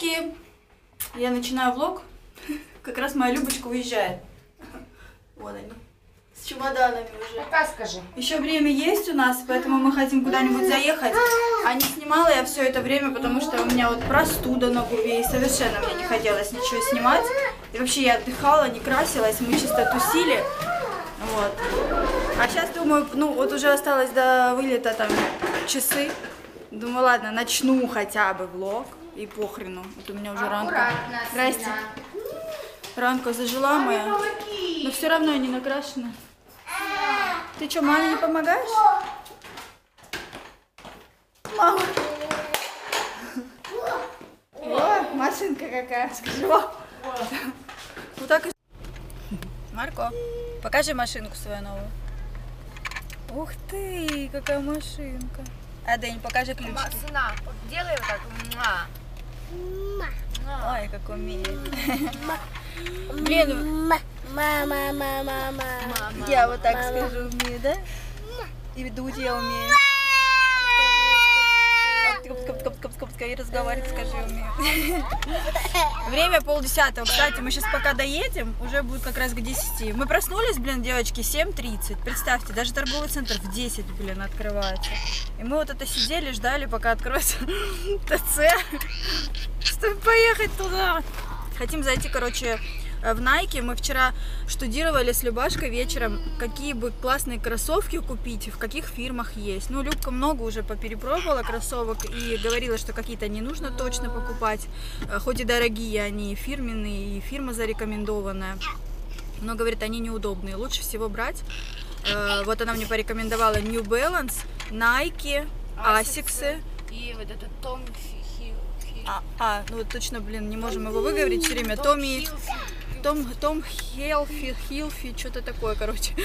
Девочки, я начинаю влог. Как раз моя Любочка уезжает. Вот они. С чемоданами уже. Пока скажи. Еще время есть у нас, поэтому мы хотим куда-нибудь заехать. А не снимала я все это время, потому что у меня вот простуда на губе, и совершенно мне не хотелось ничего снимать. И вообще я отдыхала, не красилась, мы чисто тусили. Вот. А сейчас думаю, ну вот уже осталось до вылета там часы. Думаю, ладно, начну хотя бы влог. И похрену. Вот у меня уже ранка. Здрасте. Ранка зажила моя. Но все равно не накрашена. Ты что, маме не помогаешь? Мама. О, машинка какая, скажи. Вот так и... Марко, покажи машинку свою новую. Ух ты, какая машинка. А, Дэнь, покажи ключики. Сына, делай вот так. Ой, как умеет. Блин, я вот так скажу, умею, да? И дуть я умею. И разговаривать, скажи, умею. Время 9:30. Кстати, мы сейчас пока доедем, уже будет как раз к 10. Мы проснулись, блин, девочки, 7:30. Представьте, даже торговый центр в 10, блин, открывается. И мы вот это сидели, ждали, пока откроется ТЦ, чтобы поехать туда. Хотим зайти, короче, в Nike. Мы вчера штудировали с Любашкой вечером, какие бы классные кроссовки купить, в каких фирмах есть. Ну, Любка много уже поперепробовала кроссовок и говорила, что какие-то не нужно точно покупать. Хоть и дорогие они, фирменные, и фирма зарекомендованная. Но, говорит, они неудобные. Лучше всего брать. Вот она мне порекомендовала New Balance, Nike, Asics. И вот это Том Ну вот точно, блин, не можем его выговорить все время. Том Хилфи, что-то такое, короче.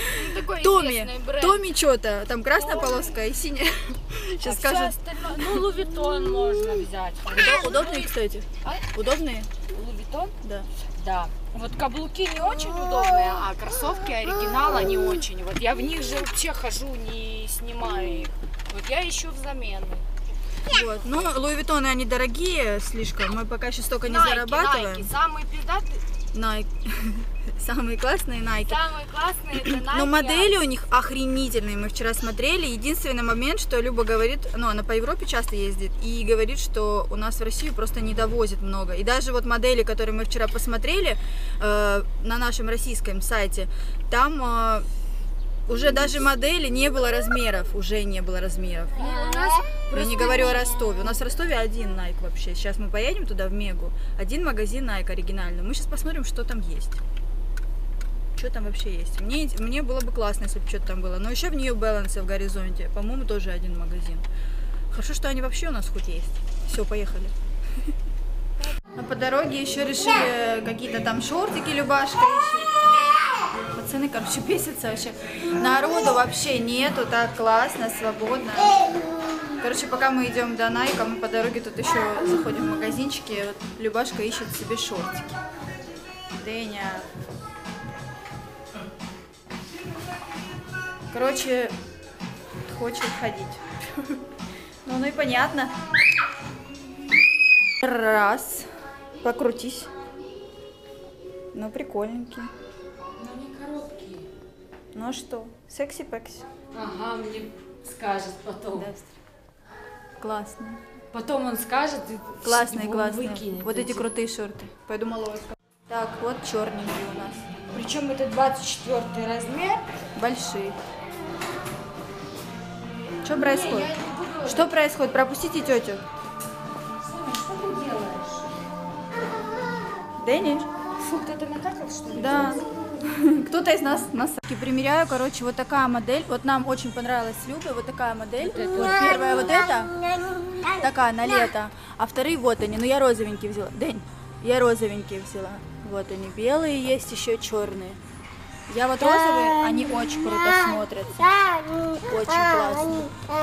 Томми что-то, там красная полоска и синяя. Сейчас скажут. Ну, Лувитон можно взять. Удобные, кстати? Удобные? Лувитон? Да. Да. Вот каблуки не очень удобные, а кроссовки оригинала не очень. Вот я в них же вообще хожу, не снимаю их. Вот я ищу взамен. Вот. Ну, Луи Виттоны, они дорогие слишком, мы пока еще столько не зарабатываем. Nike. Самые пиздатые. Nike. Самые классные Nike. Самые классные это Nike. Но модели у них охренительные, мы вчера смотрели. Единственный момент, что Люба говорит, ну, она по Европе часто ездит, и говорит, что у нас в Россию просто не довозит много. И даже вот модели, которые мы вчера посмотрели на нашем российском сайте, там... Уже даже модели не было размеров, уже не было размеров. Я не говорю о Ростове. У нас в Ростове один Nike вообще. Сейчас мы поедем туда, в Мегу. Один магазин Nike оригинальный. Мы сейчас посмотрим, что там есть. Что там вообще есть. Мне было бы классно, если бы что-то там было. Но еще в New Balance в Горизонте, по-моему, тоже один магазин. Хорошо, что они вообще у нас хоть есть. Все, поехали. А по дороге еще решили какие-то там шортики Любашка ищет. Пацаны, короче, бесятся вообще. Народу вообще нету, так классно, свободно. Короче, пока мы идем до Найка, мы по дороге тут еще заходим в магазинчики. Вот Любашка ищет себе шортики. Дэня. Короче, хочет ходить. Ну и понятно. Раз. Покрутись. Ну, прикольненький. Ну а что? Секси-пекси. Ага, мне скажет потом. Да. Классно. Потом он скажет и классные. выкинет. Вот эти крутые шорты. Пойду малого. Так, вот черненькие у нас. Причем это 24 размер. Большие. Что происходит? Что происходит? Пропустите тетю. Соня, что ты делаешь? Дэнни? Фу, кто-то накакал, что ли? Да. Кто-то из нас примеряю, короче, вот такая модель. Вот нам очень понравилась с Любой вот такая модель. Вот первая вот эта, такая на лето, а вторые вот они. Ну я розовенькие взяла. Дэнь, я розовенькие взяла. Вот они, белые есть, еще черные. Я вот розовые, они очень круто смотрятся. Очень классно.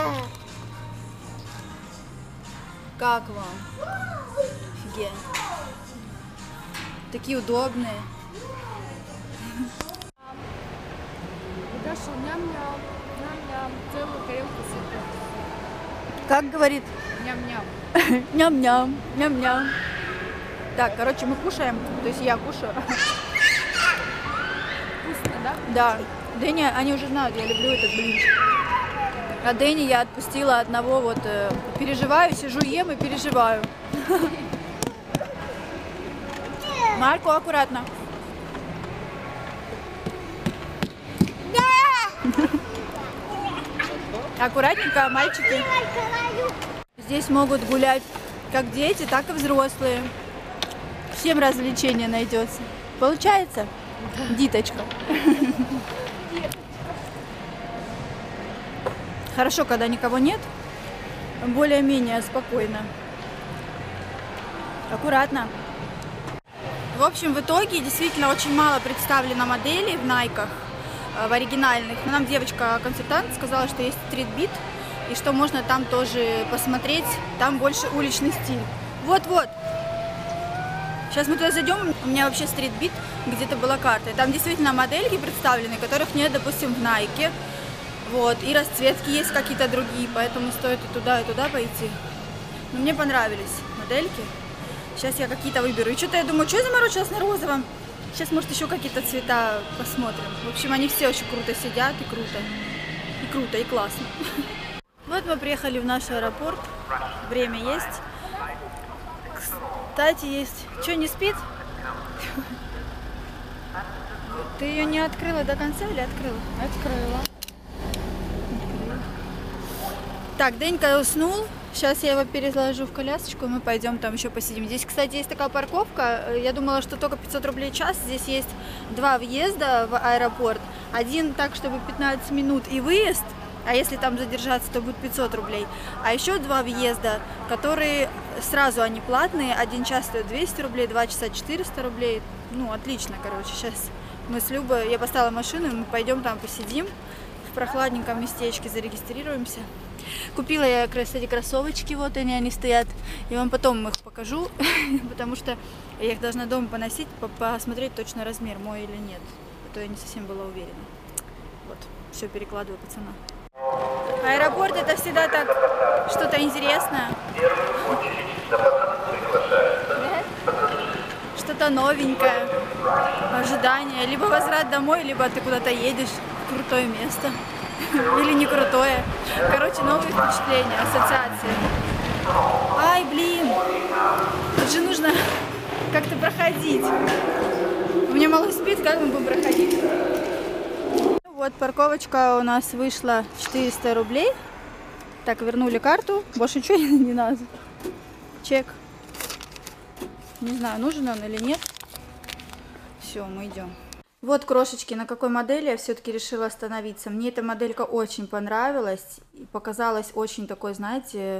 Как вам? Офигенно. Такие удобные. Даша, ням-ням, ням-ням, целую тарелку супа. Как говорит? Ням-ням. Ням-ням, ням-ням. Так, короче, мы кушаем, то есть я кушаю. Вкусно, да? Да. Дэнни, они уже знают, я люблю этот блинчик. А Дэнни я отпустила одного, вот, переживаю, сижу, ем и переживаю. Марку, аккуратно. Аккуратненько, мальчики. Здесь могут гулять как дети, так и взрослые. Всем развлечения найдется. Получается? Диточка. Хорошо, когда никого нет. Более-менее спокойно. Аккуратно. В общем, в итоге действительно очень мало представлено моделей в Найках, в оригинальных. Но нам девочка-консультант сказала, что есть стрит-бит, и что можно там тоже посмотреть. Там больше уличный стиль. Вот-вот. Сейчас мы туда зайдем. У меня вообще стрит-бит, где-то была карта. И там действительно модельки представлены, которых нет, допустим, в Найке. Вот. И расцветки есть какие-то другие, поэтому стоит и туда пойти. Но мне понравились модельки. Сейчас я какие-то выберу. И что-то я думаю, что я заморочилась на розовом? Сейчас, может, еще какие-то цвета посмотрим. В общем, они все очень круто сидят, и круто. И круто, и классно. Вот мы приехали в наш аэропорт. Время есть. Кстати, есть. Что, не спит? Ты ее не открыла до конца или открыла? Открыла. Так, Денька уснул. Сейчас я его переложу в колясочку, и мы пойдем там еще посидим. Здесь, кстати, есть такая парковка. Я думала, что только 500 рублей в час. Здесь есть два въезда в аэропорт. Один так, чтобы 15 минут и выезд. А если там задержаться, то будет 500 рублей. А еще два въезда, которые сразу они платные. Один час стоит 200 рублей, 2 часа 400 рублей. Ну, отлично, короче. Сейчас мы с Любой, я поставила машину, и мы пойдем там посидим. В прохладненьком местечке зарегистрируемся. Купила я, кстати, кроссовочки, вот они стоят. И вам потом их покажу, потому что я их должна дома поносить, посмотреть точно размер мой или нет. А то я не совсем была уверена. Вот, все перекладываю, пацана. Аэропорт — это всегда так что-то интересное. Что-то новенькое, ожидание. Либо возврат домой, либо ты куда-то едешь в крутое место. Или не крутое. Короче, новые впечатления, ассоциации. Ай, блин. Тут же нужно как-то проходить. У меня малыш спит, как мы будем проходить? Вот парковочка у нас вышла 400 рублей. Так, вернули карту. Больше ничего не надо. Чек. Не знаю, нужен он или нет. Все, мы идем. Вот, крошечки, на какой модели я все-таки решила остановиться. Мне эта моделька очень понравилась и показалась очень такой, знаете,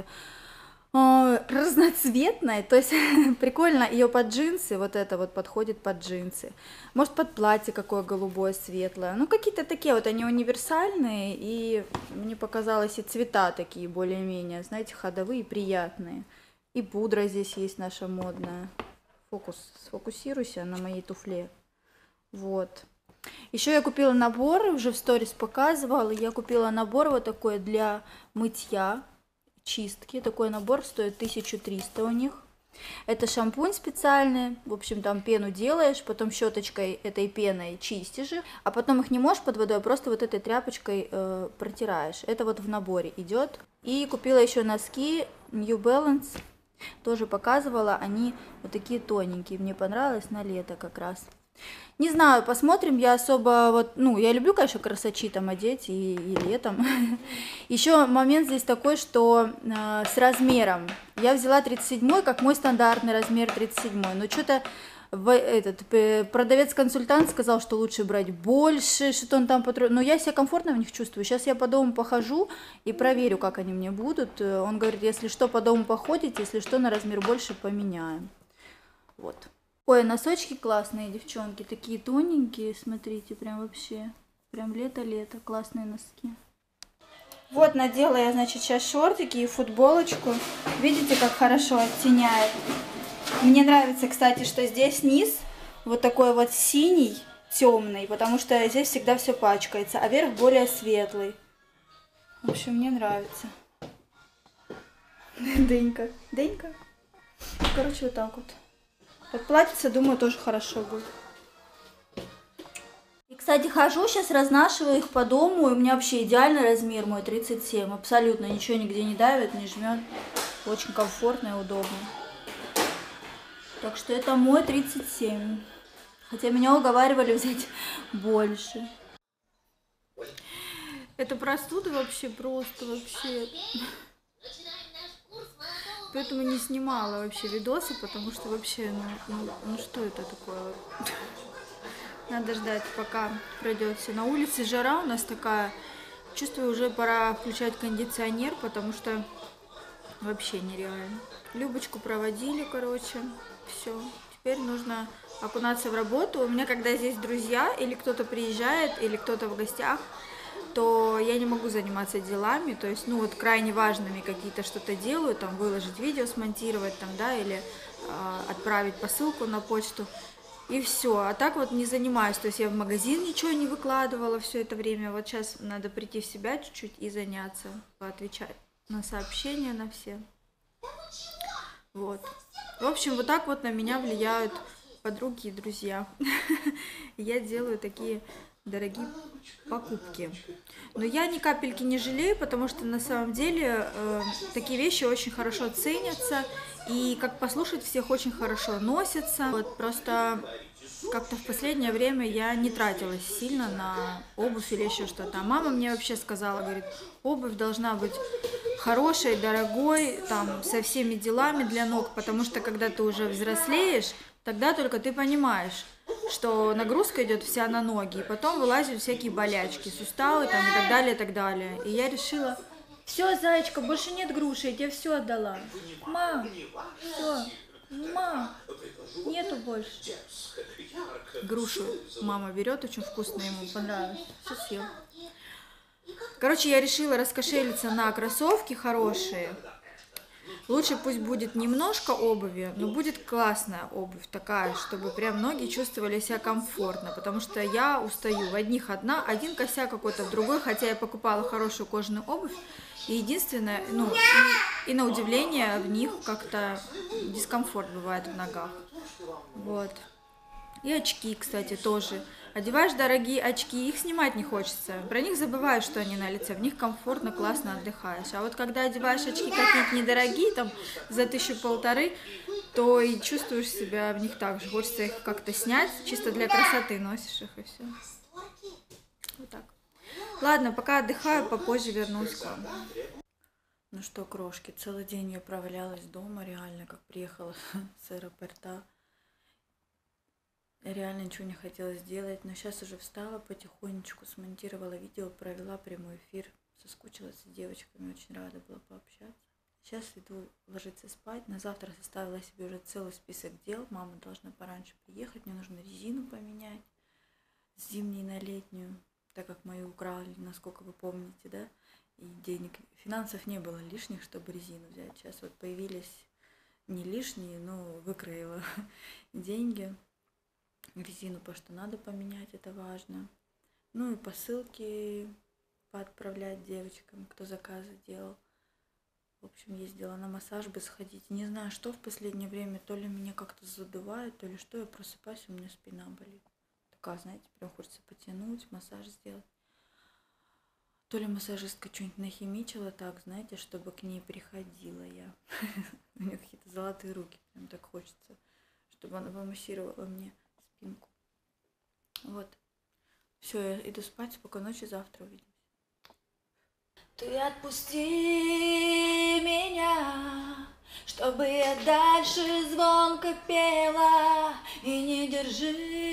разноцветной. То есть прикольно, ее под джинсы, вот это вот подходит под джинсы. Может, под платье какое голубое, светлое. Ну, какие-то такие вот, они универсальные. И мне показалось, и цвета такие более-менее, знаете, ходовые, приятные. И пудра здесь есть наша модная. Сфокусируйся на моей туфле. Вот. Еще я купила набор, уже в сторис показывала. Я купила набор вот такой для мытья, чистки. Такой набор стоит 1300 у них. Это шампунь специальный. В общем, там пену делаешь, потом щеточкой этой пеной чистишь, а потом их не моешь под водой, а просто вот этой тряпочкой протираешь. Это вот в наборе идет. И купила еще носки New Balance. Тоже показывала. Они вот такие тоненькие. Мне понравилось на лето как раз. Не знаю, посмотрим. Я особо вот, ну, я люблю, конечно, красочи там одеть и летом. Еще момент здесь такой, что с размером. Я взяла 37, как мой стандартный размер 37. Но что-то продавец-консультант сказал, что лучше брать больше, что он там потроит. Но я себя комфортно в них чувствую. Сейчас я по дому похожу и проверю, как они мне будут. Он говорит, если что, по дому походите, если что, на размер больше поменяем. Вот. Ой, носочки классные, девчонки, такие тоненькие, смотрите, прям вообще, прям лето-лето, классные носки. Вот надела я, значит, сейчас шортики и футболочку, видите, как хорошо оттеняет. Мне нравится, кстати, что здесь низ вот такой вот синий, темный, потому что здесь всегда все пачкается, а верх более светлый. В общем, мне нравится. Денька, Денька. Короче, вот так вот. Вот платьице, думаю, тоже хорошо будет. И, кстати, хожу, сейчас разнашиваю их по дому, и у меня вообще идеальный размер мой, 37. Абсолютно ничего нигде не давит, не жмет. Очень комфортно и удобно. Так что это мой 37. Хотя меня уговаривали взять больше. Это простуда вообще просто, вообще. Поэтому не снимала вообще видосы, потому что вообще, ну что это такое? Надо ждать, пока пройдет все. На улице жара у нас такая. Чувствую, уже пора включать кондиционер, потому что вообще нереально. Любочку проводили, короче, все. Теперь нужно окунаться в работу. У меня, когда здесь друзья, или кто-то приезжает, или кто-то в гостях, то я не могу заниматься делами, то есть, ну, вот крайне важными какие-то что-то делаю, там, выложить видео, смонтировать, там, да, или отправить посылку на почту, и все. А так вот не занимаюсь, то есть я в магазин ничего не выкладывала все это время, вот сейчас надо прийти в себя чуть-чуть и заняться, отвечать на сообщения, на все. Вот. В общем, вот так вот на меня влияют подруги и друзья. Я делаю такие дорогие покупки. Но я ни капельки не жалею, потому что на самом деле такие вещи очень хорошо ценятся, и как послушать, всех очень хорошо носятся. Вот просто как-то в последнее время я не тратилась сильно на обувь или еще что-то. А мама мне вообще сказала, говорит, обувь должна быть хорошей, дорогой, там, со всеми делами для ног, потому что когда ты уже взрослеешь, тогда только ты понимаешь, что нагрузка идет вся на ноги, и потом вылазят всякие болячки, суставы там, и так далее, и так далее. И я решила, все, зайчка, больше нет груши, я тебе все отдала. Мам, все, мам, нету больше. Грушу мама берет, очень вкусно, ему понравилось, все съел. Короче, я решила раскошелиться на кроссовки хорошие. Лучше пусть будет немножко обуви, но будет классная обувь такая, чтобы прям ноги чувствовали себя комфортно, потому что я устаю. В одних один косяк какой-то, в другой, хотя я покупала хорошую кожаную обувь, и единственное, ну, и на удивление в них как-то дискомфорт бывает в ногах. Вот. И очки, кстати, тоже. Одеваешь дорогие очки, их снимать не хочется. Про них забываешь, что они на лице. В них комфортно, классно отдыхаешь. А вот когда одеваешь очки какие-то недорогие, там, за 1500, то и чувствуешь себя в них так же. Хочется их как-то снять, чисто для красоты носишь их, и все. Вот так. Ладно, пока отдыхаю, попозже вернусь к вам. Ну что, крошки, целый день я провалялась дома, реально, как приехала с аэропорта. Реально ничего не хотела сделать, но сейчас уже встала потихонечку, смонтировала видео, провела прямой эфир, соскучилась с девочками, очень рада была пообщаться. Сейчас иду ложиться спать, на завтра составила себе уже целый список дел, мама должна пораньше приехать, мне нужно резину поменять с зимней на летнюю, так как мою украли, насколько вы помните, да, и денег, финансов не было лишних, чтобы резину взять, сейчас вот появились не лишние, но выкроила деньги. Резину, потому что надо поменять, это важно. Ну и посылки поотправлять девочкам, кто заказы делал. В общем, ездила на массаж бы сходить. Не знаю, что в последнее время, то ли меня как-то задувает, то ли что, я просыпаюсь, у меня спина болит. Такая, знаете, прям хочется потянуть, массаж сделать. То ли массажистка что-нибудь нахимичила так, знаете, чтобы к ней приходила я. У нее какие-то золотые руки, прям так хочется, чтобы она помассировала мне спинку. Вот. Все, я иду спать, спокойной ночи, завтра увидимся. Ты отпусти меня, чтобы я дальше звонко пела, и не держи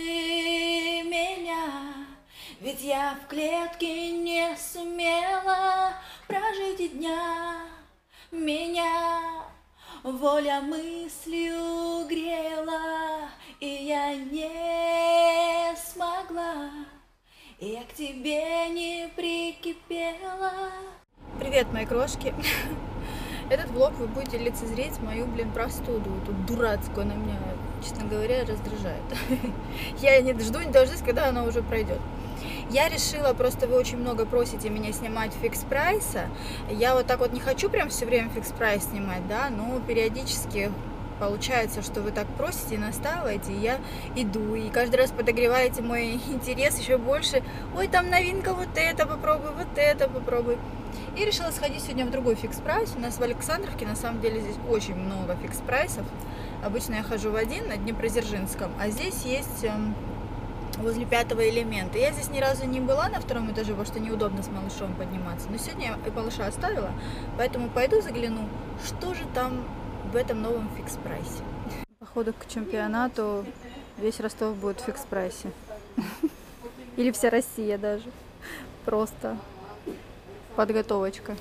меня, ведь я в клетке не сумела прожить и дня. Меня воля мыслью грела, и я не смогла, и я к тебе не прикипела. Привет, мои крошки. Этот влог вы будете лицезреть мою, простуду, тут дурацкую, она меня, честно говоря, раздражает. Я не жду, не дождусь, когда она уже пройдет. Я решила, просто вы очень много просите меня снимать фикс прайса. Я вот так вот не хочу прям все время фикс прайс снимать, да, но периодически получается, что вы так просите, настаиваете, и я иду, и каждый раз подогреваете мой интерес еще больше. Ой, там новинка, вот это попробуй, вот это попробуй. И решила сходить сегодня в другой фикс-прайс. У нас в Александровке, на самом деле, здесь очень много фикс-прайсов. Обычно я хожу в один на Днепродзержинском, а здесь есть возле 5-го элемента. Я здесь ни разу не была на 2-м этаже, потому что неудобно с малышом подниматься. Но сегодня я малыша оставила, поэтому пойду загляну, что же там в этом новом фикс-прайсе. Походу к чемпионату весь Ростов будет в фикс-прайсе. Или вся Россия даже. Просто подготовочка.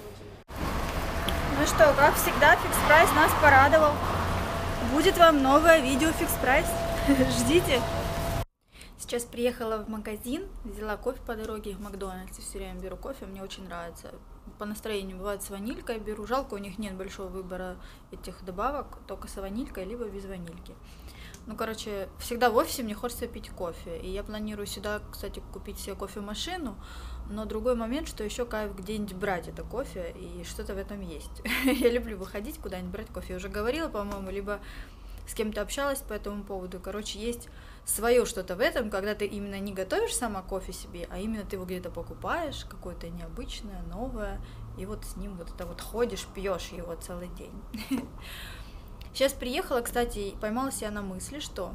Ну что, как всегда, фикс-прайс нас порадовал. Будет вам новое видео фикс-прайс. Ждите. Сейчас приехала в магазин, взяла кофе по дороге в Макдональдсе. Все время беру кофе, мне очень нравится. По настроению бывает с ванилькой беру. Жалко, у них нет большого выбора этих добавок, только с ванилькой, либо без ванильки. Ну, короче, всегда в офисе мне хочется пить кофе. И я планирую сюда, кстати, купить себе кофемашину. Но другой момент, что еще кайф где-нибудь брать это кофе, и что-то в этом есть. Я люблю выходить куда-нибудь брать кофе. Я уже говорила, по-моему, либо с кем-то общалась по этому поводу. Короче, есть свое что-то в этом, когда ты именно не готовишь сама кофе себе, а именно ты его где-то покупаешь, какое-то необычное, новое, и вот с ним вот это вот ходишь, пьешь его целый день. Сейчас приехала, кстати, поймала себя на мысли, что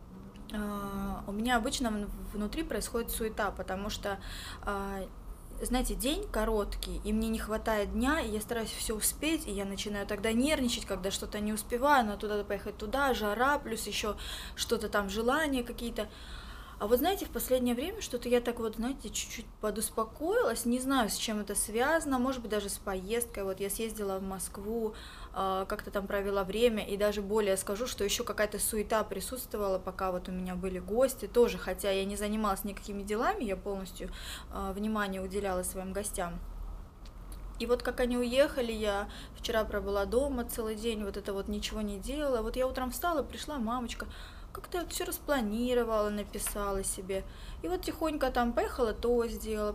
у меня обычно внутри происходит суета, потому что, знаете, день короткий, и мне не хватает дня, и я стараюсь все успеть, и я начинаю тогда нервничать, когда что-то не успеваю, надо туда поехать туда, жара, плюс еще что-то там, желания какие-то. А вот знаете, в последнее время что-то я так вот, знаете, чуть-чуть подуспокоилась, не знаю, с чем это связано, может быть, даже с поездкой. Вот я съездила в Москву, как-то там провела время, и даже более скажу, что еще какая-то суета присутствовала, пока вот у меня были гости тоже, хотя я не занималась никакими делами, я полностью внимание уделяла своим гостям. И вот как они уехали, я вчера пробыла дома целый день, вот это вот ничего не делала. Вот я утром встала, пришла мамочка, как-то все распланировала, написала себе. И вот тихонько там поехала, то сделала,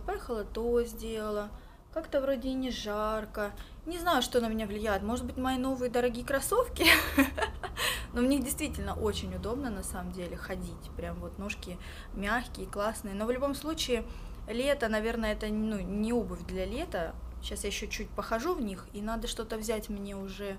как-то вроде и не жарко. Не знаю, что на меня влияет. Может быть, мои новые дорогие кроссовки? Но в них действительно очень удобно, на самом деле, ходить. Прям вот ножки мягкие, классные. Но в любом случае, лето, наверное, это не обувь для лета. Сейчас я еще чуть похожу в них, и надо что-то взять мне уже.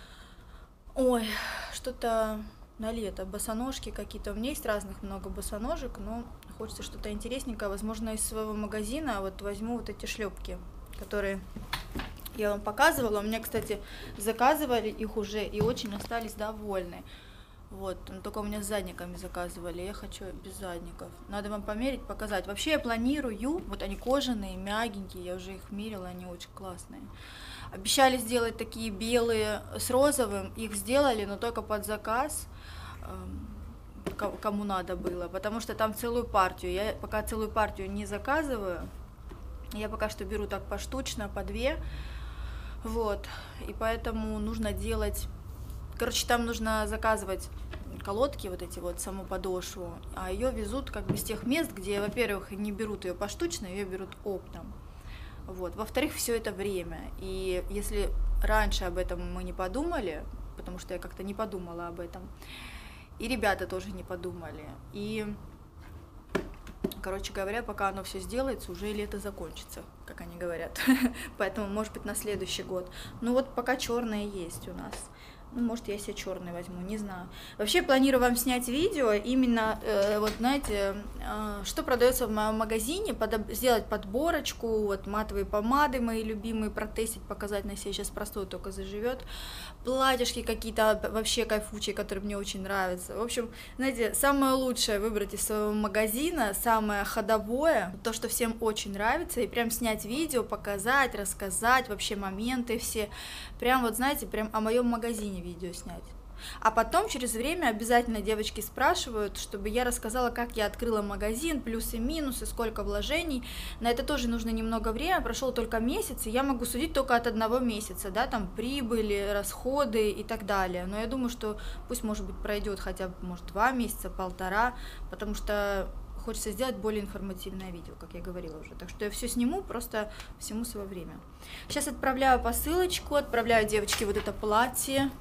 Ой, что-то на лето. Босоножки какие-то. У меня есть разных много босоножек, но хочется что-то интересненькое. Возможно, из своего магазина вот возьму вот эти шлепки, которые я вам показывала. У меня, кстати, заказывали их уже и очень остались довольны. Вот, только у меня с задниками заказывали, я хочу без задников. Надо вам померить, показать. Вообще я планирую, вот они кожаные, мягенькие, я уже их мерила, они очень классные. Обещали сделать такие белые с розовым, их сделали, но только под заказ, кому надо было, потому что там целую партию. Я пока целую партию не заказываю, я пока что беру так поштучно, по 2, вот, и поэтому нужно делать... Короче, там нужно заказывать колодки, вот эти вот, саму подошву, а ее везут как бы с тех мест, где, во-первых, не берут ее поштучно, ее берут оптом. Вот. Во-вторых, все это время. И если раньше об этом мы не подумали, потому что я как-то не подумала об этом, и ребята тоже не подумали. И, короче говоря, пока оно все сделается, уже лето закончится, как они говорят. Поэтому, может быть, на следующий год. Ну вот пока черное есть у нас. Ну, может, я себе черный возьму, не знаю. Вообще, планирую вам снять видео, именно, вот, знаете, что продается в моем магазине, сделать подборочку, вот, матовые помады мои любимые, протестить, показать на себе, сейчас простой только заживет, платьишки какие-то вообще кайфучие, которые мне очень нравятся. В общем, знаете, самое лучшее выбрать из своего магазина, самое ходовое, то, что всем очень нравится, и прям снять видео, показать, рассказать, вообще моменты все, прям вот, знаете, прям о моем магазине видео снять. А потом, через время, обязательно девочки спрашивают, чтобы я рассказала, как я открыла магазин, плюсы, минусы, сколько вложений. На это тоже нужно немного времени, прошел только месяц, и я могу судить только от 1 месяца, да, там прибыли, расходы и так далее. Но я думаю, что пусть, может быть, пройдет хотя бы, может, 2 месяца, 1,5, потому что хочется сделать более информативное видео, как я говорила уже. Так что я все сниму, просто всему свое время. Сейчас отправляю посылочку, отправляю девочке вот это платье.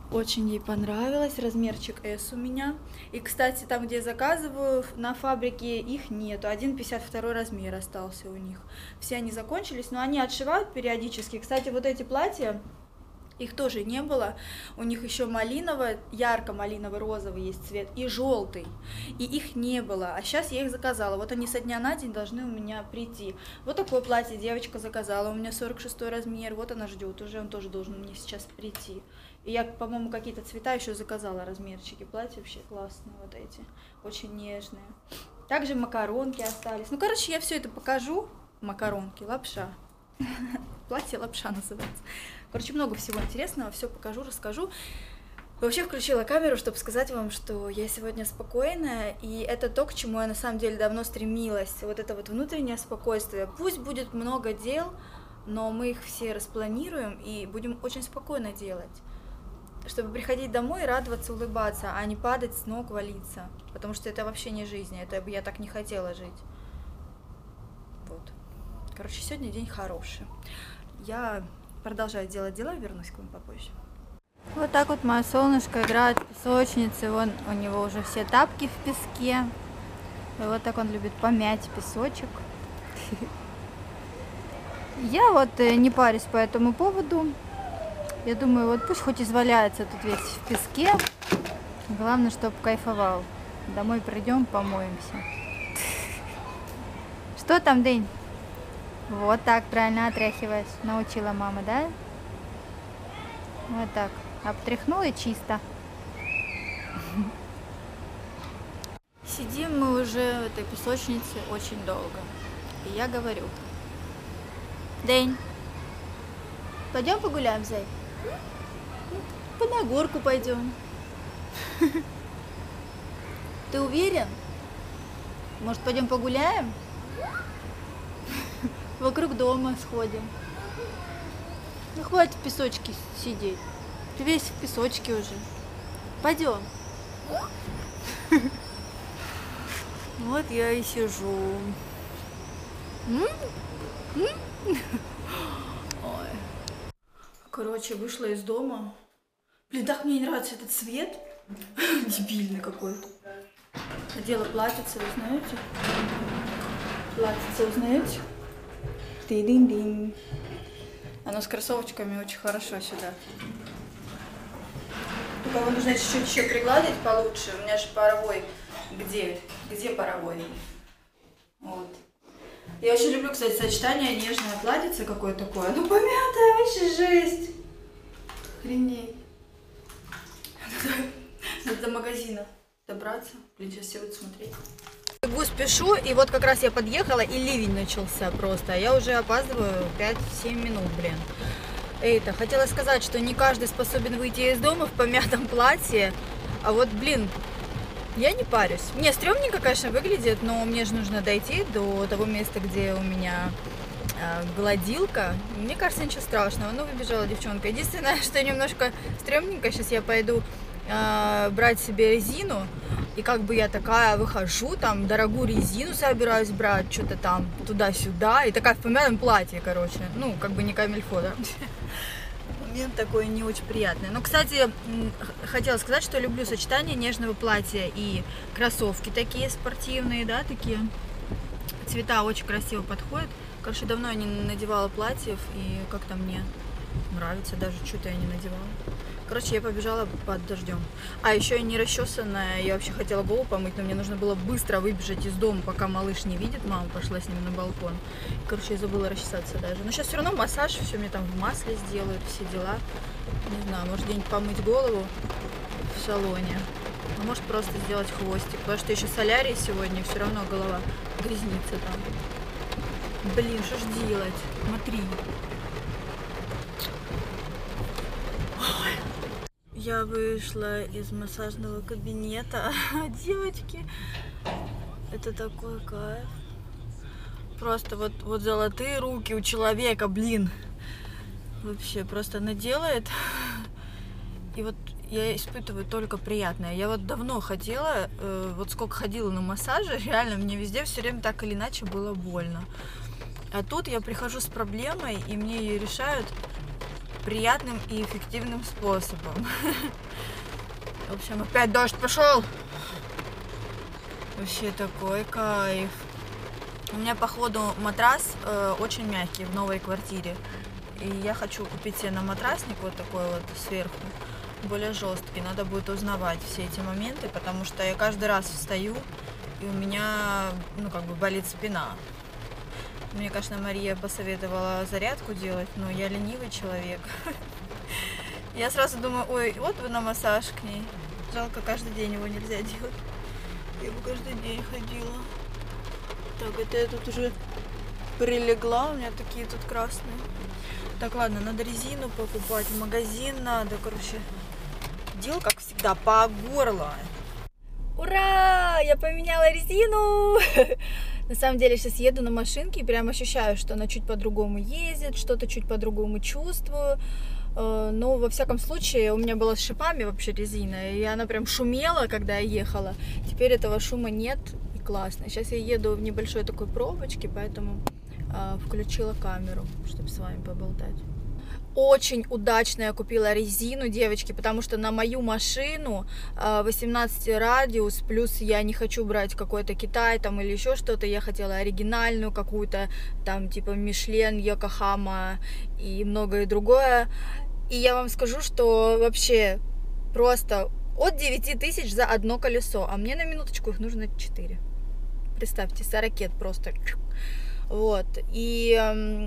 Очень ей понравилось, размерчик S у меня. И, кстати, там, где я заказываю, на фабрике их нету. 1,52 размер остался у них. Все они закончились, но они отшивают периодически. Кстати, вот эти платья, их тоже не было. У них еще малиновый, ярко-малиновый, розовый есть цвет и желтый. И их не было. А сейчас я их заказала. Вот они со дня на день должны у меня прийти. Вот такое платье девочка заказала. У меня 46 размер. Вот она ждет уже. Он тоже должен мне сейчас прийти. И я, по-моему, какие-то цвета еще заказала, размерчики. Платья вообще классные вот эти. Очень нежные. Также макаронки остались. Ну, короче, я все это покажу. Макаронки, лапша. Платье лапша называется. Короче, много всего интересного, все покажу, расскажу. Вообще включила камеру, чтобы сказать вам, что я сегодня спокойная, и это то, к чему я на самом деле давно стремилась. Вот это вот внутреннее спокойствие. Пусть будет много дел, но мы их все распланируем и будем очень спокойно делать. Чтобы приходить домой и радоваться, улыбаться, а не падать с ног, валиться. Потому что это вообще не жизнь, это я так не хотела жить. Вот. Короче, сегодня день хороший. Я продолжаю делать дела, вернусь к вам попозже. Вот так вот мое солнышко играет в песочнице. Вон у него уже все тапки в песке. И вот так он любит помять песочек. Я вот не парюсь по этому поводу. Я думаю, вот пусть хоть изваляется тут весь в песке. Главное, чтобы кайфовал. Домой придем, помоемся. Что там, Дэнь? Вот так правильно отряхиваешь. Научила мама, да? Вот так. Обтряхнула и чисто. Сидим мы уже в этой песочнице очень долго. И я говорю: Дэнь, пойдем погуляем, зай? На горку пойдем. Ты уверен? Может, пойдем погуляем? Вокруг дома сходим. Ну, хватит в песочке сидеть. Ты весь в песочке уже. Пойдем. Вот я и сижу. Ой. Короче, вышла из дома. Блин, так мне не нравится этот цвет. Дебильный какой-то. Надела платьице, вы знаете? Платьице, узнаете? Ты-дин-дин. Оно с кроссовочками очень хорошо сюда. Только его нужно чуть-чуть еще пригладить получше. У меня же паровой. Где паровой? Вот. Я очень люблю, кстати, сочетание нежное платьице какое-то такое. Ну, помятое, вообще жесть. Охренеть. Надо до магазина добраться. Блин, сейчас все будут смотреть. Бегу, спешу, и вот как раз я подъехала, и ливень начался просто. Я уже опаздываю 5-7 минут, блин. Это, хотела сказать, что не каждый способен выйти из дома в помятом платье. А вот, блин, я не парюсь. Мне стрёмненько, конечно, выглядит, но мне же нужно дойти до того места, где у меня гладилка. Мне кажется, ничего страшного. Ну, выбежала девчонка. Единственное, что немножко стрёмненько, сейчас я пойду брать себе резину. И как бы я такая выхожу, там, дорогую резину собираюсь брать, что-то там туда-сюда. И такая в помятом платье, короче. Ну, как бы не камильфо, да? Момент такой не очень приятный. Но, кстати, хотела сказать, что люблю сочетание нежного платья и кроссовки такие спортивные, да, такие. Цвета очень красиво подходят. Короче, давно я не надевала платьев, и как-то мне нравится, даже что-то я не надевала. Короче, я побежала под дождем. А еще я не расчесанная, я вообще хотела голову помыть, но мне нужно было быстро выбежать из дома, пока малыш не видит. Мама пошла с ним на балкон. Короче, я забыла расчесаться даже. Но сейчас все равно массаж, все мне там в масле сделают, все дела. Не знаю, может где-нибудь помыть голову в салоне. А может просто сделать хвостик, потому что еще солярий сегодня, все равно голова грязнится там. Блин, что ж делать? Смотри. Я вышла из массажного кабинета. Девочки, это такой кайф. Просто вот золотые руки у человека, блин. Вообще, просто она делает. И вот я испытываю только приятное. Я вот давно хотела, вот сколько ходила на массажи, реально мне везде все время так или иначе было больно. А тут я прихожу с проблемой, и мне ее решают приятным и эффективным способом. В общем, опять дождь пошел. Вообще такой кайф. У меня, походу, матрас очень мягкий в новой квартире. И я хочу купить себе на матрасник вот такой вот сверху, более жесткий. Надо будет узнавать все эти моменты, потому что я каждый раз встаю, и у меня, ну, как бы болит спина. Мне, конечно, Мария посоветовала зарядку делать, но я ленивый человек. Я сразу думаю, ой, вот бы на массаж к ней. Жалко, каждый день его нельзя делать. Я бы каждый день ходила. Так, это я тут уже прилегла, у меня такие тут красные. Так, ладно, надо резину покупать, в магазин надо, короче. Дел, как всегда, по горло. Ура! Я поменяла резину! На самом деле, сейчас еду на машинке и прям ощущаю, что она чуть по-другому ездит, что-то чуть по-другому чувствую. Но, во всяком случае, у меня была с шипами вообще резина, и она прям шумела, когда я ехала. Теперь этого шума нет, и классно. Сейчас я еду в небольшой такой пробочке, поэтому включила камеру, чтобы с вами поболтать. Очень удачно я купила резину, девочки, потому что на мою машину 18 радиус, плюс я не хочу брать какой-то Китай там или еще что-то, я хотела оригинальную какую-то, там типа Мишлен, Йокохама и многое другое. И я вам скажу, что вообще просто от 9 тысяч за одно колесо, а мне на минуточку их нужно 4. Представьте, с ракет просто. Вот, и...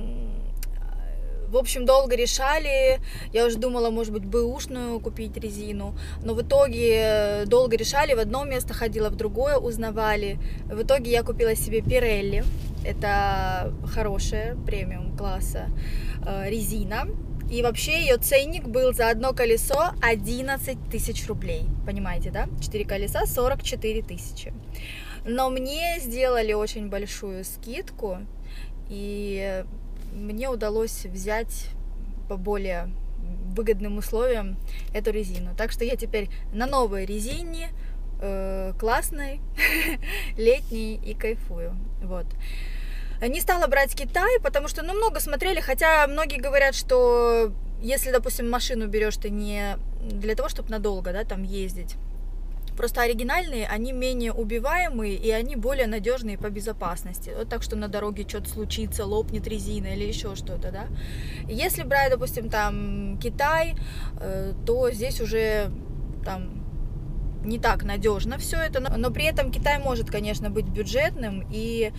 В общем, долго решали, я уже думала, может быть, бэушную купить резину, но в итоге долго решали, в одно место ходила, в другое узнавали. В итоге я купила себе Pirelli, это хорошая, премиум класса резина, и вообще ее ценник был за одно колесо 11 тысяч рублей, понимаете, да? 4 колеса 44 тысячи. Но мне сделали очень большую скидку, и... мне удалось взять по более выгодным условиям эту резину. Так что я теперь на новой резине, классной, летней, и кайфую. Вот. Не стала брать Китай, потому что, ну, много смотрели, хотя многие говорят, что если, допустим, машину берешь ты не для того, чтобы надолго, да, там ездить, просто оригинальные, они менее убиваемые, и они более надежные по безопасности. Вот так, что на дороге что-то случится, лопнет резина или еще что-то, да. Если брать, допустим, там Китай, то здесь уже там не так надежно все это, но при этом Китай может, конечно, быть бюджетным и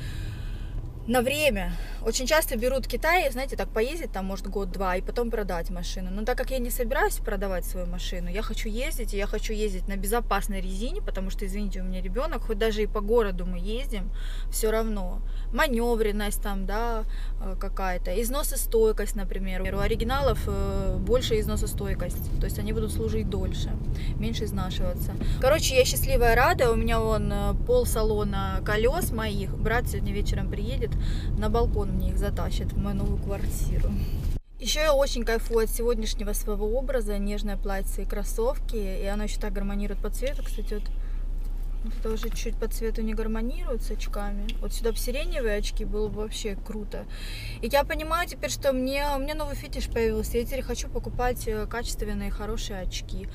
на время. Очень часто берут Китай, знаете, так поездить, там, может, год-два, и потом продать машину. Но так как я не собираюсь продавать свою машину, я хочу ездить, и я хочу ездить на безопасной резине, потому что, извините, у меня ребенок, хоть даже и по городу мы ездим, все равно. Маневренность там, да, какая-то, износостойкость, например. У оригиналов больше износостойкость, то есть они будут служить дольше, меньше изнашиваться. Короче, я счастливая, рада, у меня вон пол салона колес моих, брат сегодня вечером приедет, на балкон мне их затащит в мою новую квартиру. Еще я очень кайфую от сегодняшнего своего образа, нежное платье и кроссовки, и оно еще так гармонирует по цвету, кстати, вот это уже чуть по цвету не гармонирует с очками. Вот сюда бы сиреневые очки, было бы вообще круто. И я понимаю теперь, что у меня новый фетиш появился. Я теперь хочу покупать качественные, хорошие очки.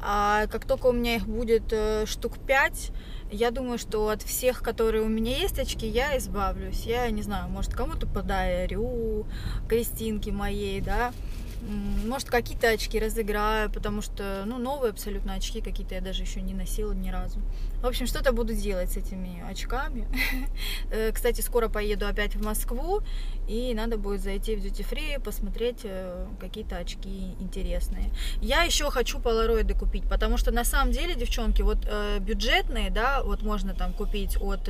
А как только у меня их будет штук 5, я думаю, что от всех, которые у меня есть очки, я избавлюсь. Я не знаю, может, кому-то подарю, Кристинке моей, да. Может, какие-то очки разыграю, потому что, ну, новые абсолютно очки какие-то я даже еще не носила ни разу. В общем, что-то буду делать с этими очками. Кстати, скоро поеду опять в Москву, и надо будет зайти в Duty Free, посмотреть какие-то очки интересные. Я еще хочу полароиды купить, потому что на самом деле, девчонки, вот бюджетные, да, вот можно там купить от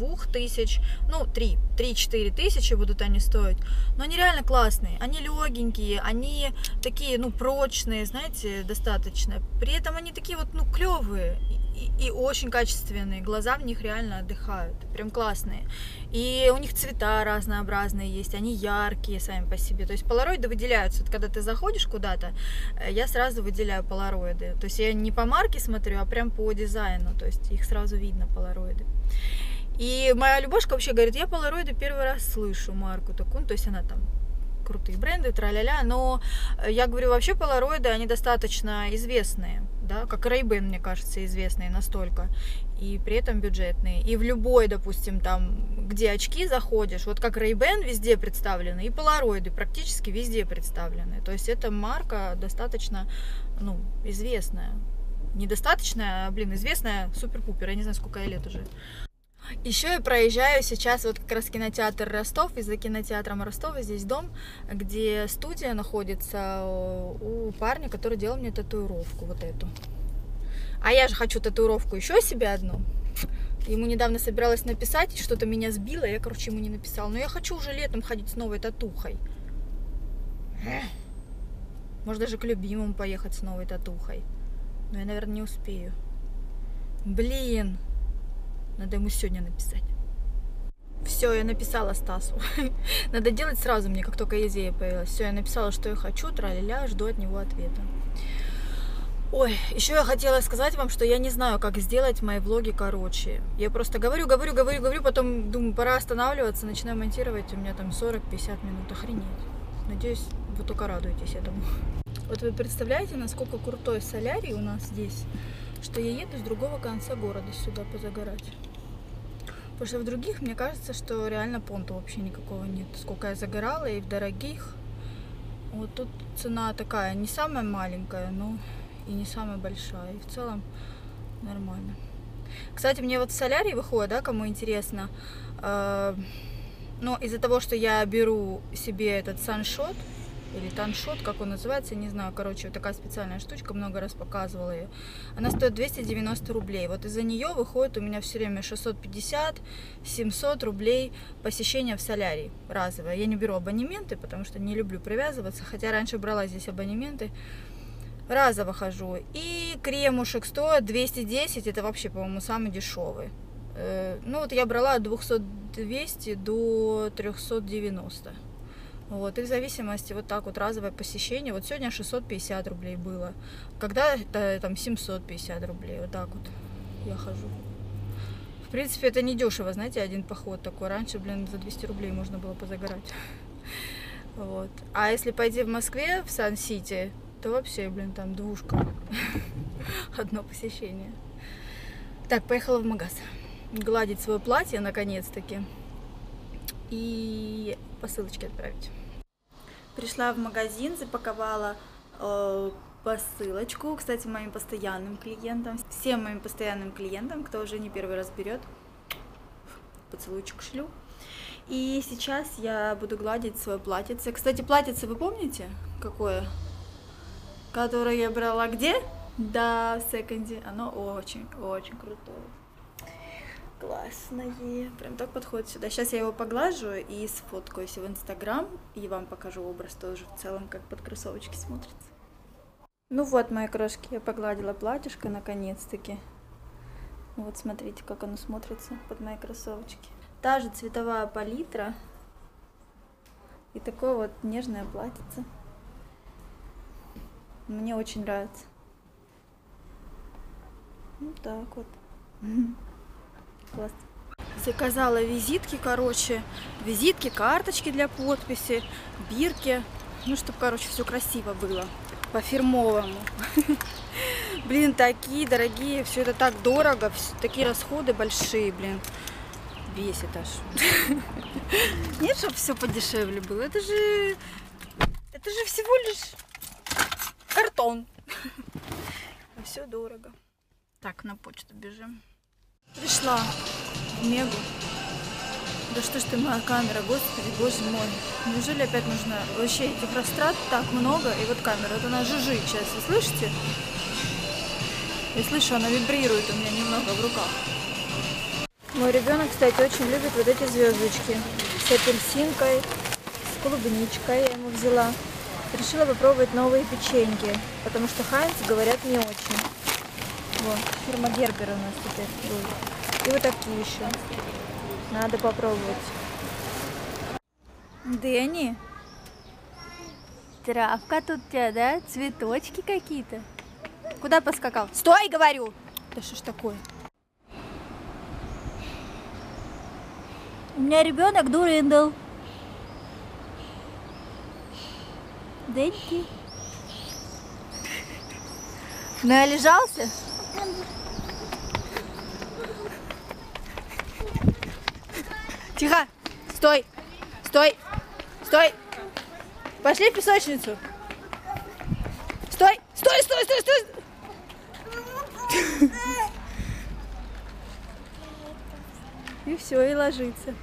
2000, ну, 3-4 тысячи будут они стоить, но они реально классные, они легенькие, они такие, ну, прочные, знаете, достаточно. При этом они такие вот, ну, клевые и очень качественные. Глаза в них реально отдыхают. Прям классные. И у них цвета разнообразные есть. Они яркие сами по себе. То есть полароиды выделяются. Вот когда ты заходишь куда-то, я сразу выделяю полароиды. То есть я не по марке смотрю, а прям по дизайну. То есть их сразу видно, полароиды. И моя Любашка вообще говорит, я полароиды первый раз слышу марку такую. То есть она там крутые бренды, тра-ля-ля, но я говорю, вообще полароиды, они достаточно известные, да, как Ray-Ban, мне кажется, известные настолько, и при этом бюджетные. И в любой, допустим, там, где очки заходишь, вот как Ray-Ban везде представлены, и полароиды практически везде представлены. То есть эта марка достаточно, ну, известная. Недостаточно, известная, супер-пупер, я не знаю, сколько я лет уже. Еще я проезжаю сейчас вот как раз кинотеатр Ростов, и за кинотеатром Ростова здесь дом, где студия находится у парня, который делал мне татуировку, вот эту. А я же хочу татуировку еще себе одну. Ему недавно собиралась написать, что-то меня сбило, я, короче, ему не написала. Но я хочу уже летом ходить с новой татухой. Может, даже к любимому поехать с новой татухой. Но я, наверное, не успею. Блин. Надо ему сегодня написать. Все, я написала Стасу. Надо делать сразу мне, как только идея появилась. Все, я написала, что я хочу, тра-ля-ля, жду от него ответа. Ой, еще я хотела сказать вам, что я не знаю, как сделать мои влоги короче. Я просто говорю, потом думаю, пора останавливаться, начинаю монтировать, у меня там 40-50 минут, охренеть. Надеюсь, вы только радуетесь этому. Вот вы представляете, насколько крутой солярий у нас здесь, что я еду с другого конца города сюда позагорать. Потому что в других, мне кажется, что реально понта вообще никакого нет. Сколько я загорала, и в дорогих. Вот тут цена такая, не самая маленькая, но и не самая большая. И в целом нормально. Кстати, мне вот в солярий выходит, да, кому интересно. Но из-за того, что я беру себе этот Sunshot, или таншот, как он называется, не знаю, короче, вот такая специальная штучка, много раз показывала ее. Она стоит 290 рублей. Вот из-за нее выходит у меня все время 650-700 рублей посещения в солярий разовое. Я не беру абонементы, потому что не люблю привязываться, хотя раньше брала здесь абонементы. Разово хожу. И кремушек стоит 210, это вообще, по-моему, самый дешевый. Ну вот я брала от 200 до 390. Вот, и в зависимости вот так вот разовое посещение. Вот сегодня 650 рублей было. Когда-то там 750 рублей. Вот так вот я хожу. В принципе, это не дешево, знаете, один поход такой. Раньше, блин, за 200 рублей можно было позагорать. Вот. А если пойти в Москве, в Сан-Сити, то вообще, блин, там двушка. Одно посещение. Так, поехала в магаз. Гладить свое платье, наконец-таки. И посылочки отправить. Пришла в магазин, запаковала посылочку. Кстати, моим постоянным клиентам, всем моим постоянным клиентам, кто уже не первый раз берет, поцелуйчик шлю. И сейчас я буду гладить свое платьице. Кстати, платьице вы помните, какое? Которое я брала где? Да, в секонде. Оно очень-очень крутое. Классное. Прям так подходит сюда. Сейчас я его поглажу и сфоткаюсь в Инстаграм. И вам покажу образ тоже в целом, как под кроссовочки смотрится. Ну вот, мои крошки, я погладила платьишко наконец-таки. Вот смотрите, как оно смотрится под мои кроссовочки. Та же цветовая палитра. И такое вот нежное платьице. Мне очень нравится. Вот так вот. Класс. Заказала визитки, короче. Визитки, карточки для подписи, бирки. Ну, чтобы, короче, все красиво было. По-фирмовому. Блин, такие дорогие. Все это так дорого. Такие расходы большие, блин. Бесит аж. Нет, чтобы все подешевле было. Это же всего лишь картон. А все дорого. Так, на почту бежим. Пришла в Мегу. Да что ж ты, моя камера, господи, боже мой. Неужели опять нужно вообще этих растрат так много? И вот камера, вот она жужжит сейчас, вы слышите? Я слышу, она вибрирует у меня немного в руках. Мой ребенок, кстати, очень любит вот эти звездочки. С апельсинкой, с клубничкой я ему взяла. Решила попробовать новые печеньки, потому что Хайнц, говорят, не очень. Вот, фирма Гербер у нас теперь будет. И вот такие еще. Надо попробовать. Дэнни, травка тут у тебя, да? Цветочки какие-то. Куда поскакал? Стой, говорю! Да что ж такое? У меня ребенок дурындл. Деньки. Належался? Тихо! Стой! Стой! Стой! Пошли в песочницу! Стой! Стой! Стой! Стой! Стой! И все, и ложится.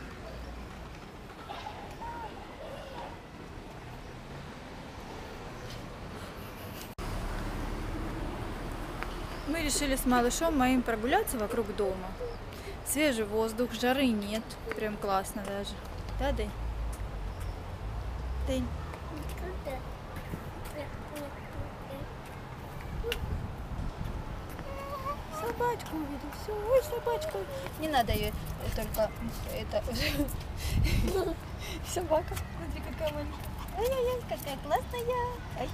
Мы решили с малышом моим прогуляться вокруг дома. Свежий воздух, жары нет. Прям классно даже. Да, Дэнь? Дэнь? Собачку увидел. Все, ой, собачку. Не надо ее только это. Собака. Смотри, какая маленькая. Ой-ой-ой, какая классная. Ай,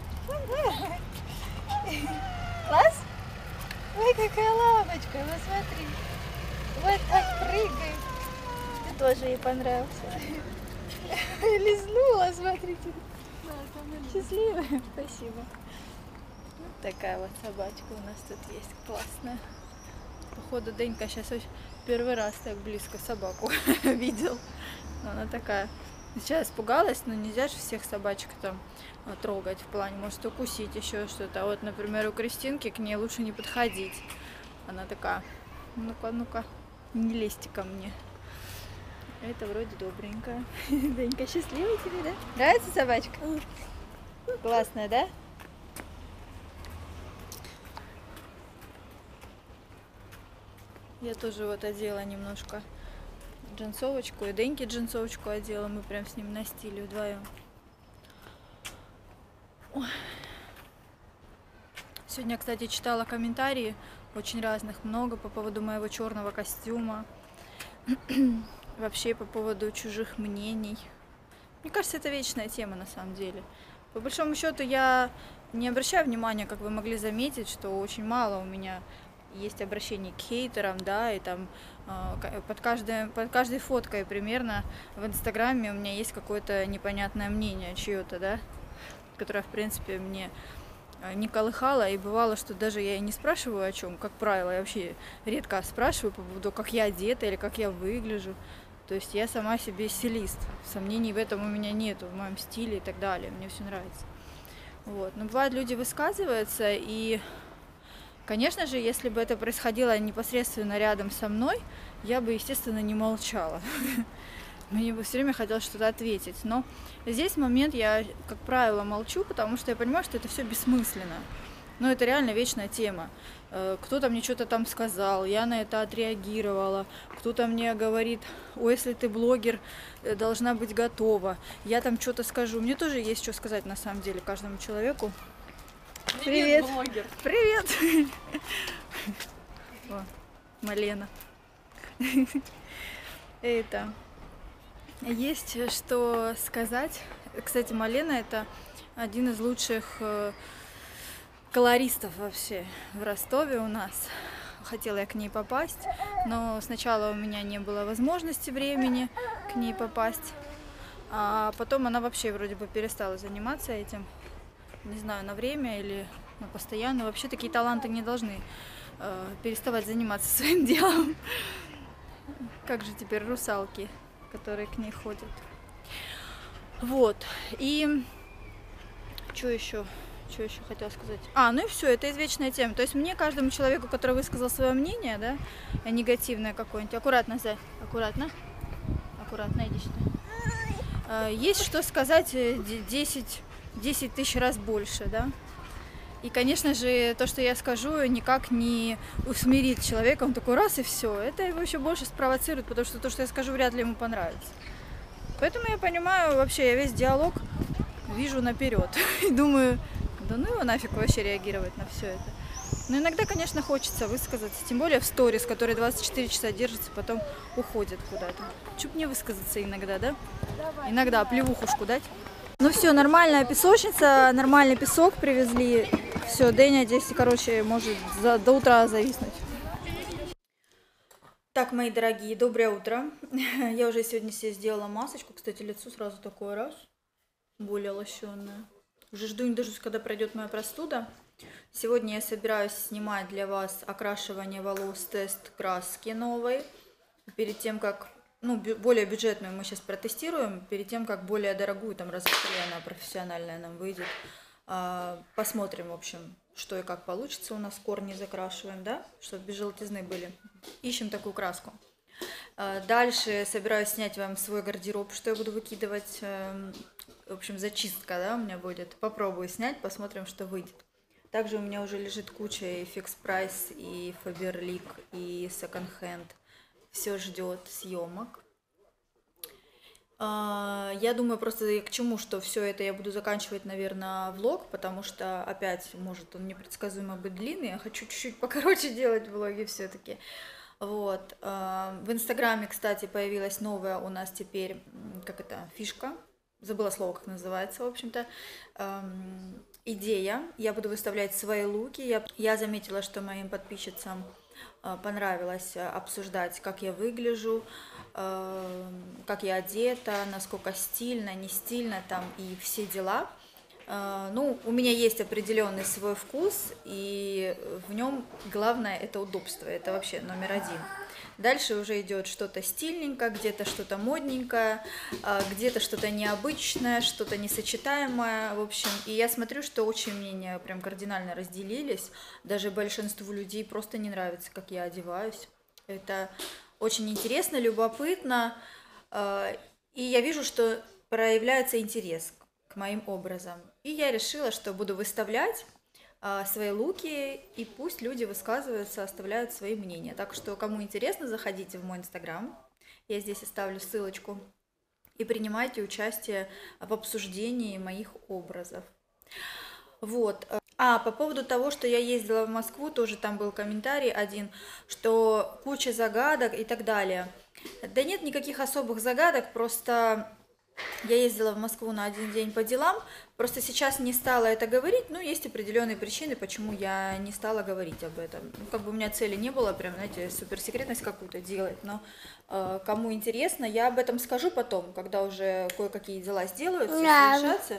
класс? Ой, какая лапочка, ну смотри. Вот так прыгает. Ты тоже ей понравился. Лизнула, смотрите. Счастливая. Спасибо. Вот такая вот собачка у нас тут есть. Классная. Походу, Денька сейчас первый раз так близко собаку видел. Но она такая. Сейчас испугалась, но нельзя же всех собачек там трогать, в плане, может укусить, еще что-то. Вот, например, у Кристинки к ней лучше не подходить. Она такая, ну-ка, ну-ка, не лезьте ко мне. Это вроде добренькая. Денька, счастливая тебе, да? Нравится собачка? Классная, да? Я тоже вот одела немножко джинсовочку, и Деньке джинсовочку одела. Мы прям с ним на стиле вдвоем. Ой. Сегодня, кстати, читала комментарии очень разных, много по поводу моего черного костюма. Вообще по поводу чужих мнений. Мне кажется, это вечная тема на самом деле. По большому счету я не обращаю внимания, как вы могли заметить, что очень мало у меня есть обращений к хейтерам, да, и там под каждой фоткой примерно в Инстаграме у меня есть какое-то непонятное мнение чье-то, да, которое, в принципе, мне не колыхало, и бывало, что даже я и не спрашиваю о чем, как правило, я вообще редко спрашиваю по поводу, как я одета или как я выгляжу. То есть я сама себе стилист, сомнений в этом у меня нету, в моем стиле и так далее, мне все нравится. Вот. Но бывает, люди высказываются, и, конечно же, если бы это происходило непосредственно рядом со мной, я бы, естественно, не молчала. Мне бы все время хотелось что-то ответить. Но здесь момент я, как правило, молчу, потому что я понимаю, что это все бессмысленно. Но это реально вечная тема. Кто-то мне что-то там сказал, я на это отреагировала. Кто-то мне говорит, ой, если ты блогер, должна быть готова. Я там что-то скажу. Мне тоже есть что сказать, на самом деле, каждому человеку. Привет, блогер. Привет. О, Малена. Это... Есть что сказать. Кстати, Малена это один из лучших колористов вообще в Ростове у нас. Хотела я к ней попасть, но сначала у меня не было возможности, времени к ней попасть. А потом она вообще вроде бы перестала заниматься этим. Не знаю, на время или на постоянно. Вообще такие таланты не должны переставать заниматься своим делом. Как же теперь русалки, которые к ней ходят. Вот. И что еще хотела сказать? Ну и все, это извечная тема. То есть мне, каждому человеку, который высказал свое мнение, да, негативное какое-нибудь, аккуратно, Зай, аккуратно, иди сюда. Есть что сказать 10 тысяч раз больше, да. И, конечно же, то, что я скажу, никак не усмирит человека, он такой раз и все. Это его еще больше спровоцирует, потому что то, что я скажу, вряд ли ему понравится. Поэтому я понимаю, вообще, я весь диалог вижу наперед. И думаю, да ну его нафиг вообще реагировать на все это. Но иногда, конечно, хочется высказаться, тем более в сторис, которые 24 часа держатся, потом уходят куда-то. Чуть не высказаться иногда, да? Иногда плевухушку дать. Ну все, нормальная песочница, нормальный песок привезли. Все, Дэня здесь, короче, может до утра зависнуть. Так, мои дорогие, доброе утро. Я уже сегодня себе сделала масочку. Кстати, лицо сразу такое раз. более лощеная. Уже жду не дождусь, когда пройдет моя простуда. Сегодня я собираюсь снимать для вас окрашивание волос, тест краски новой. Перед тем, как, ну, более бюджетную мы сейчас протестируем, перед тем, как более дорогую, там, раз в 3 она профессиональная нам выйдет. Посмотрим, в общем, что и как получится. У нас корни закрашиваем, да, чтобы без желтизны были. Ищем такую краску. Дальше собираюсь снять вам свой гардероб, что я буду выкидывать. В общем, зачистка, да, у меня будет. Попробую снять, посмотрим, что выйдет. Также у меня уже лежит куча и Fix Price, и Faberlic, и Second Hand. Все ждет съемок. Я думаю просто к чему, что все это я буду заканчивать, наверное, влог, потому что опять может он непредсказуемо быть длинный. Я хочу чуть-чуть покороче делать влоги все-таки. Вот. В Инстаграме, кстати, появилась новая у нас теперь, как это, фишка. Забыла слово, как называется, в общем-то. Идея. Я буду выставлять свои луки. Я заметила, что моим подписчицам понравилось обсуждать, как я выгляжу, как я одета, насколько стильно, не стильно там и все дела. Ну, у меня есть определенный свой вкус, и в нем главное это удобство, это вообще номер один. Дальше уже идет что-то стильненькое, где-то что-то модненькое, где-то что-то необычное, что-то несочетаемое, в общем. И я смотрю, что очень мнения прям кардинально разделились. Даже большинству людей просто не нравится, как я одеваюсь. Это очень интересно, любопытно. И я вижу, что проявляется интерес к моим образам. И я решила, что буду выставлять свои луки, и пусть люди высказываются, оставляют свои мнения. Так что, кому интересно, заходите в мой инстаграм, я здесь оставлю ссылочку, и принимайте участие в обсуждении моих образов. Вот. По поводу того, что я ездила в Москву, тоже там был комментарий один, что куча загадок и так далее. Да нет никаких особых загадок, просто я ездила в Москву на 1 день по делам, просто сейчас не стала это говорить, но есть определенные причины, почему я не стала говорить об этом. Ну, как бы у меня цели не было, прям, знаете, суперсекретность какую-то делать, но кому интересно, я об этом скажу потом, когда уже кое-какие дела сделаются, совершатся,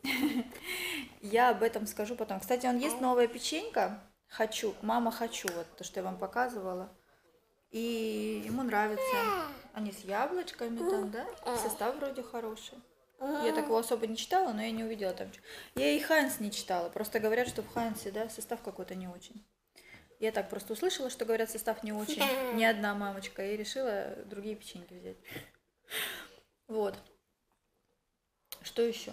я об этом скажу потом. Кстати, есть новая печенька, мама хочу, вот то, что я вам показывала. И ему нравится. Они с яблочками там, да? Состав вроде хороший. Я такого особо не читала, но я не увидела там. Я и Хайнс не читала. Просто говорят, что в Хайнсе, да, состав какой-то не очень. Я так просто услышала, что говорят, состав не очень. Ни одна мамочка. И решила другие печеньки взять. Вот. Что еще?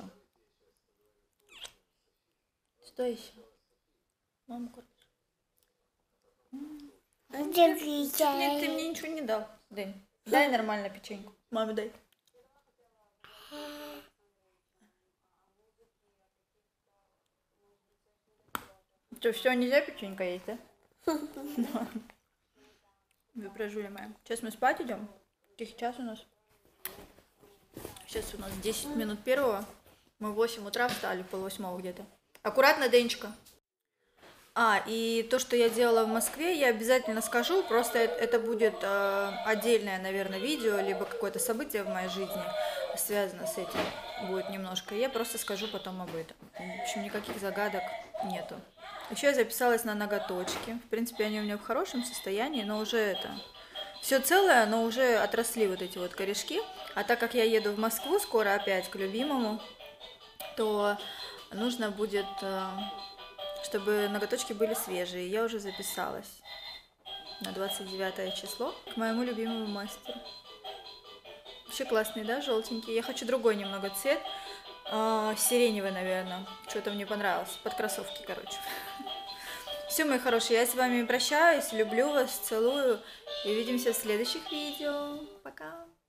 Что еще? Мама кормишь? Нет, ты мне ничего не дал. Дай нормально печеньку. Маме дай. Что, все, нельзя печенька есть, да? Вы прожули моя. Сейчас мы спать идем. Тихий час у нас. Сейчас у нас 10 минут первого. Мы в 8 утра встали, 7:30 где-то. Аккуратно, Денечка. И то, что я делала в Москве, я обязательно скажу, просто это будет отдельное, наверное, видео, либо какое-то событие в моей жизни, связано с этим, будет немножко. Я просто скажу потом об этом. В общем, никаких загадок нету. Еще я записалась на ноготочки. В принципе, они у меня в хорошем состоянии, но уже все целое, но уже отросли вот эти вот корешки. А так как я еду в Москву скоро опять к любимому, то нужно будет... чтобы ноготочки были свежие. Я уже записалась на 29 число к моему любимому мастеру. Вообще классный, да, желтенький. Я хочу другой немного цвет. Сиреневый, наверное. Что-то мне понравилось. Под кроссовки, короче. Все, мои хорошие, я с вами прощаюсь. Люблю вас, целую. И увидимся в следующих видео. Пока.